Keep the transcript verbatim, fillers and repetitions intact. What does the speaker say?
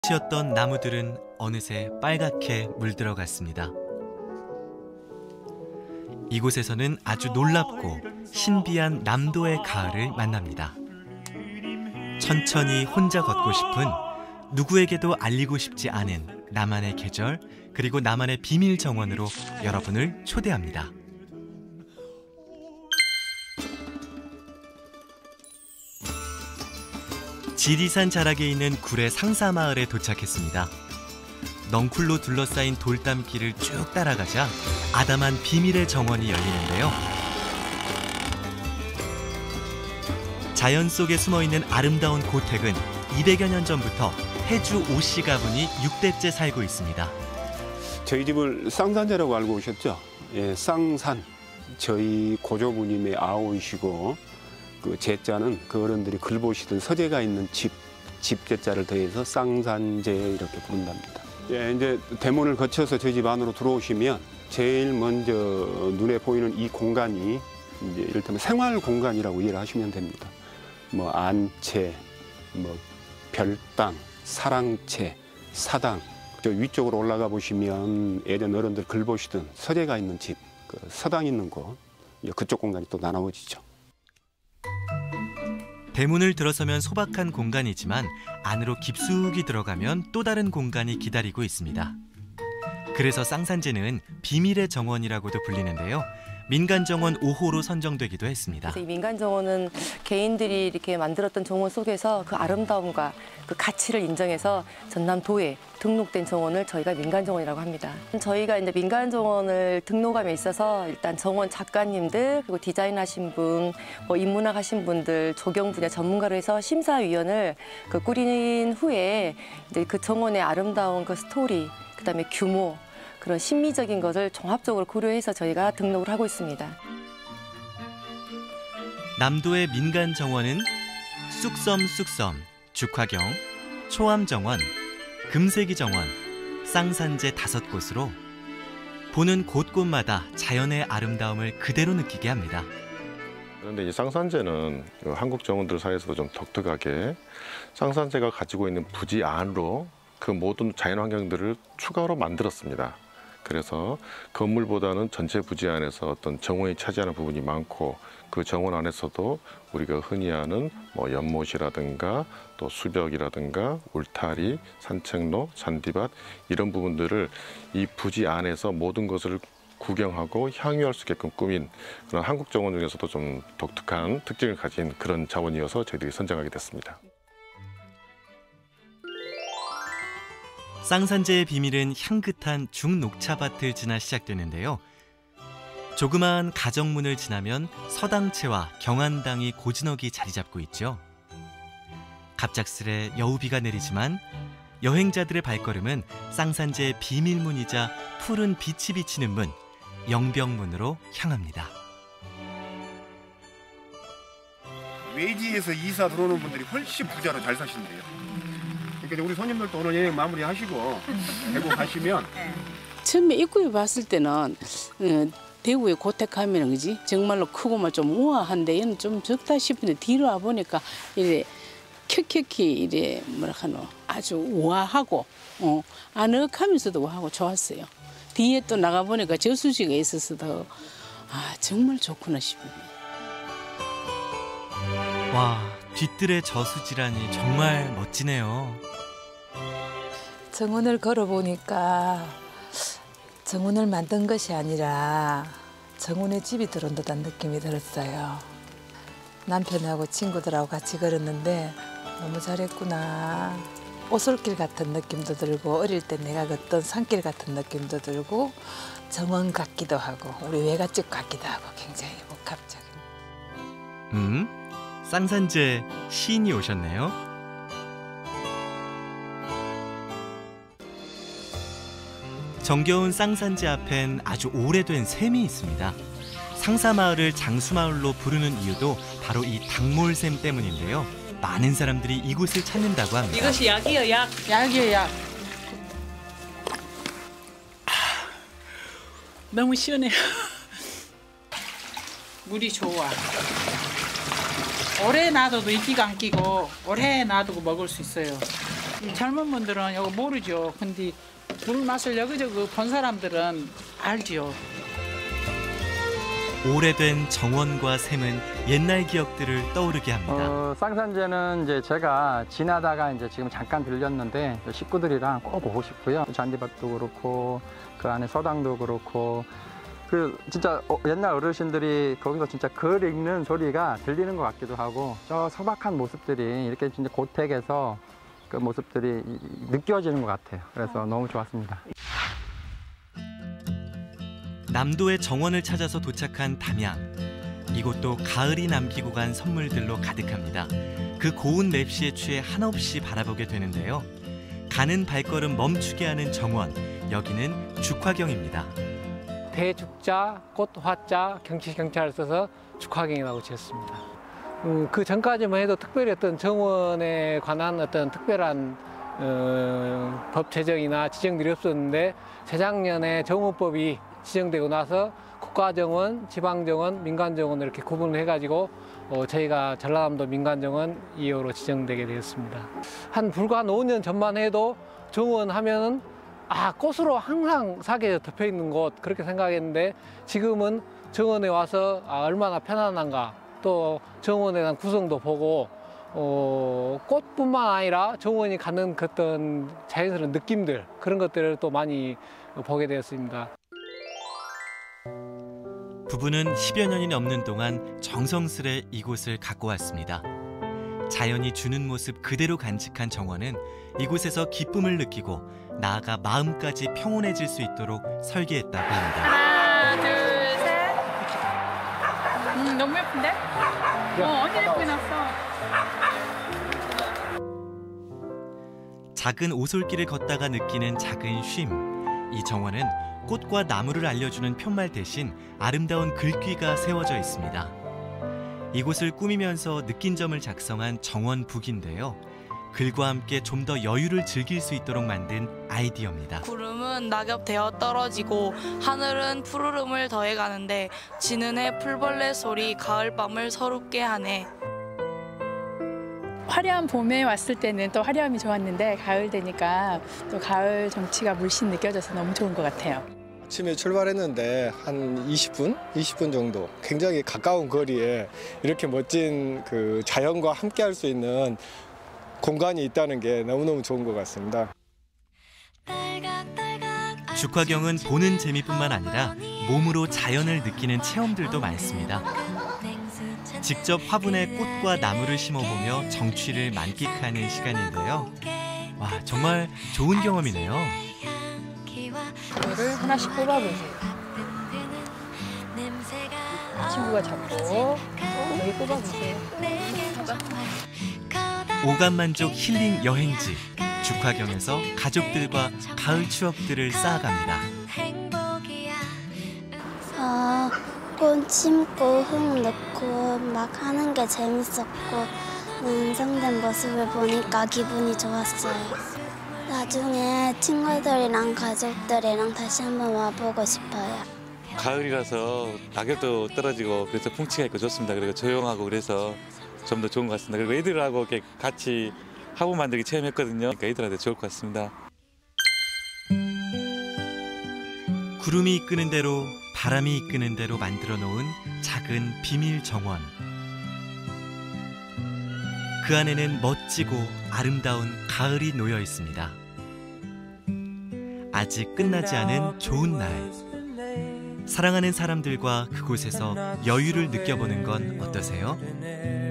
였던 나무들은 어느새 빨갛게 물들어갔습니다. 이곳에서는 아주 놀랍고 신비한 남도의 가을을 만납니다. 천천히 혼자 걷고 싶은, 누구에게도 알리고 싶지 않은 나만의 계절, 그리고 나만의 비밀 정원으로 여러분을 초대합니다. 지리산 자락에 있는 구례 상사마을에 도착했습니다. 넝쿨로 둘러싸인 돌담길을 쭉 따라가자 아담한 비밀의 정원이 열리는데요. 자연 속에 숨어있는 아름다운 고택은 이백여 년 전부터 해주 오씨 가문이 육 대째 살고 있습니다. 저희 집을 쌍산제라고 알고 오셨죠? 예, 쌍산. 저희 고조부님의 아오이시고 그 제자는 그 어른들이 글 보시던 서재가 있는 집, 집 제자를 더해서 쌍산제 이렇게 부른답니다. 예, 이제 대문을 거쳐서 저희 집 안으로 들어오시면 제일 먼저 눈에 보이는 이 공간이 이제 이를테면 생활 공간이라고 이해를 하시면 됩니다. 뭐 안채, 뭐 별당, 사랑채, 사당. 저 위쪽으로 올라가 보시면 예전 어른들 글 보시던 서재가 있는 집, 그 서당 있는 곳, 그쪽 공간이 또 나눠지죠. 대문을 들어서면 소박한 공간이지만 안으로 깊숙이 들어가면 또 다른 공간이 기다리고 있습니다. 그래서 쌍산제는 비밀의 정원이라고도 불리는데요. 민간정원 오 호로 선정되기도 했습니다. 이 민간정원은 개인들이 이렇게 만들었던 정원 속에서 그 아름다움과 그 가치를 인정해서 전남도에 등록된 정원을 저희가 민간정원이라고 합니다. 저희가 이제 민간정원을 등록함에 있어서 일단 정원 작가님들, 그리고 디자인하신 분, 뭐 인문학 하신 분들, 조경 분야 전문가로 해서 심사위원을 그 꾸린 후에 이제 그 정원의 아름다운 그 스토리, 그다음에 규모, 그런 심미적인 것을 종합적으로 고려해서 저희가 등록을 하고 있습니다. 남도의 민간 정원은 쑥섬 쑥섬, 죽화경, 초암정원, 금세기 정원, 쌍산제 다섯 곳으로 보는 곳곳마다 자연의 아름다움을 그대로 느끼게 합니다. 그런데 이 쌍산제는 한국 정원들 사이에서도 좀 독특하게 쌍산제가 가지고 있는 부지 안으로 그 모든 자연환경들을 추가로 만들었습니다. 그래서 건물보다는 전체 부지 안에서 어떤 정원이 차지하는 부분이 많고, 그 정원 안에서도 우리가 흔히 아는 뭐 연못이라든가 또 수벽이라든가 울타리, 산책로, 잔디밭 이런 부분들을 이 부지 안에서 모든 것을 구경하고 향유할 수 있게끔 꾸민 그런 한국 정원 중에서도 좀 독특한 특징을 가진 그런 자원이어서 저희들이 선정하게 됐습니다. 쌍산제의 비밀은 향긋한 중녹차밭을 지나 시작되는데요. 조그마한 가정문을 지나면 서당채와 경안당이 고즈넉이 자리 잡고 있죠. 갑작스레 여우비가 내리지만 여행자들의 발걸음은 쌍산제의 비밀문이자 푸른 빛이 비치는 문, 영병문으로 향합니다. 외지에서 이사 들어오는 분들이 훨씬 부자로 잘 사신대요. 그러니까 우리 손님들도 오늘 여행 마무리하시고 대구 가시면 처음에 입구에 봤을 때는 어, 대구에 고택하면 그지 정말로 크고만 좀 우아한데 얘는 좀 적다 싶은데 뒤로 와 보니까 이래 켜켜키 이래 뭐라 하노 아주 우아하고 어, 아늑하면서도 우아하고 좋았어요. 뒤에 또 나가 보니까 저수지가 있어서 더 아 정말 좋구나 싶어요. 와, 뒤뜰의 저수지라니 정말 멋지네요. 정원을 걸어보니까 정원을 만든 것이 아니라 정원의 집이 들어온 듯한 느낌이 들었어요. 남편하고 친구들하고 같이 걸었는데 너무 잘했구나. 오솔길 같은 느낌도 들고 어릴 때 내가 걷던 산길 같은 느낌도 들고 정원 같기도 하고 우리 외갓집 같기도 하고 굉장히 복합적인. 음? 쌍산제 시인이 오셨네요. 정겨운 쌍산제 앞엔 아주 오래된 샘이 있습니다. 상사마을을 장수마을로 부르는 이유도 바로 이 닭몰샘 때문인데요. 많은 사람들이 이곳을 찾는다고 합니다. 이것이 약이요, 약. 약이요, 약. 아, 너무 시원해요. 물이 좋아. 오래 놔둬도 이끼가 안 끼고 오래 놔두고 먹을 수 있어요. 젊은 분들은 이거 모르죠. 근데 물 맛을 여기저기 본 사람들은 알죠. 오래된 정원과 샘은 옛날 기억들을 떠오르게 합니다. 어, 쌍산제는 이제 제가 지나다가 이제 지금 잠깐 들렸는데 식구들이랑 꼭 오고 싶고요. 잔디밭도 그렇고 그 안에 서당도 그렇고 그 진짜 어, 옛날 어르신들이 거기서 진짜 글 읽는 소리가 들리는 것 같기도 하고 저 소박한 모습들이 이렇게 진짜 고택에서 그 모습들이 느껴지는 것 같아요. 그래서 너무 좋았습니다. 남도의 정원을 찾아서 도착한 담양. 이곳도 가을이 남기고 간 선물들로 가득합니다. 그 고운 맵시에 취해 한없이 바라보게 되는데요. 가는 발걸음 멈추게 하는 정원. 여기는 죽화경입니다. 대죽자, 꽃화자, 경치경자를 써서 죽화경이라고 지었습니다. 음, 그 전까지만 해도 특별히 어떤 정원에 관한 어떤 특별한 어, 법 제정이나 지정들이 없었는데 재작년에 정원법이 지정되고 나서 국가정원, 지방정원, 민간정원 이렇게 구분을 해가지고 어, 저희가 전라남도 민간정원 이 호로 지정되게 되었습니다. 한 불과 한 오 년 전만 해도 정원 하면은 아 꽃으로 항상 사계에 덮여 있는 곳 그렇게 생각했는데 지금은 정원에 와서 아, 얼마나 편안한가 또 정원에 대한 구성도 보고 어, 꽃뿐만 아니라 정원이 갖는 어떤 자연스러운 느낌들 그런 것들을 또 많이 보게 되었습니다. 부부는 십여 년이 넘는 동안 정성스레 이곳을 갖고 왔습니다. 자연이 주는 모습 그대로 간직한 정원은 이곳에서 기쁨을 느끼고 나아가 마음까지 평온해질 수 있도록 설계했다고 합니다. 하나, 둘, 셋. 음, 너무 예쁜데? 어, 언니 예쁘게 났어. 작은 오솔길을 걷다가 느끼는 작은 쉼. 이 정원은 꽃과 나무를 알려주는 푯말 대신 아름다운 글귀가 세워져 있습니다. 이곳을 꾸미면서 느낀 점을 작성한 정원북인데요. 글과 함께 좀 더 여유를 즐길 수 있도록 만든 아이디어입니다. 구름은 낙엽 되어 떨어지고 하늘은 푸르름을 더해가는데 지는 해 풀벌레 소리 가을밤을 서럽게 하네. 화려한 봄에 왔을 때는 또 화려함이 좋았는데 가을 되니까 또 가을 정취가 물씬 느껴져서 너무 좋은 것 같아요. 아침에 출발했는데 한 이십 분? 이십 분 정도 굉장히 가까운 거리에 이렇게 멋진 그 자연과 함께 할 수 있는 공간이 있다는 게 너무너무 좋은 것 같습니다. 죽화경은 보는 재미뿐만 아니라 몸으로 자연을 느끼는 체험들도 많습니다. 직접 화분에 꽃과 나무를 심어보며 정취를 만끽하는 시간인데요. 와, 정말 좋은 경험이네요. 이거를 하나씩 뽑아보세요. 친구가 잡고 여기 뽑아보세요. 오감만족 힐링 여행지 죽화경에서 가족들과 가을 추억들을 쌓아갑니다. 어, 꽃 심고 흙 넣고 막 하는 게 재밌었고 완성된 모습을 보니까 기분이 좋았어요. 나중에 친구들이랑 가족들이랑 다시 한번 와보고 싶어요. 가을이라서 낙엽도 떨어지고 그래서 풍치가 있고 좋습니다. 그리고 조용하고 그래서 좀 더 좋은 것 같습니다. 그리고 애들하고 이렇게 같이 화분 만들기 체험했거든요. 그러니까 애들한테 좋을 것 같습니다. 구름이 이끄는 대로 바람이 이끄는 대로 만들어 놓은 작은 비밀 정원. 그 안에는 멋지고 아름다운 가을이 놓여 있습니다. 아직 끝나지 않은 좋은 날. 사랑하는 사람들과 그곳에서 여유를 느껴보는 건 어떠세요?